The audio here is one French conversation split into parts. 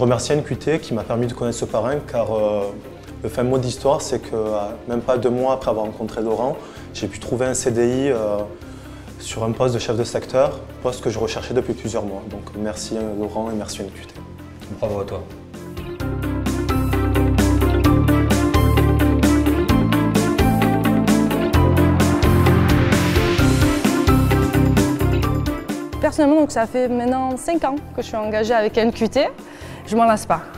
remercie NQT qui m'a permis de connaître ce parrain car le fin mot d'histoire, c'est que même pas 2 mois après avoir rencontré Laurent, j'ai pu trouver un CDI sur un poste de chef de secteur, poste que je recherchais depuis plusieurs mois. Donc merci Laurent et merci NQT. Bravo à toi. Personnellement, donc, ça fait maintenant 5 ans que je suis engagée avec NQT. Je m'en lasse pas.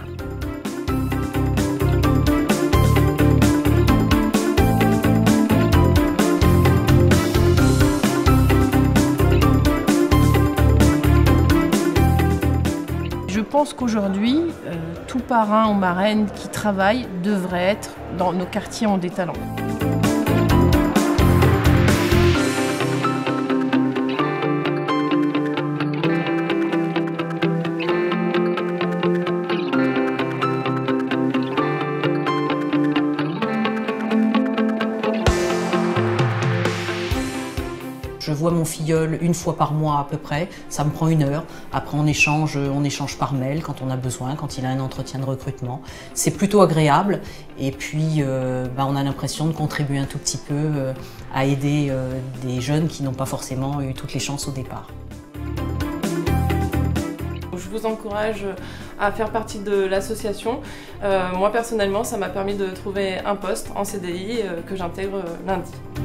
Je pense qu'aujourd'hui, tout parrain ou marraine qui travaille devrait être dans nos quartiers en détalent. Je vois mon filleul 1 fois par mois à peu près, ça me prend 1 heure. Après on échange par mail quand on a besoin, quand il a un entretien de recrutement. C'est plutôt agréable et puis on a l'impression de contribuer un tout petit peu à aider des jeunes qui n'ont pas forcément eu toutes les chances au départ. Je vous encourage à faire partie de l'association. Moi personnellement, ça m'a permis de trouver un poste en CDI que j'intègre lundi.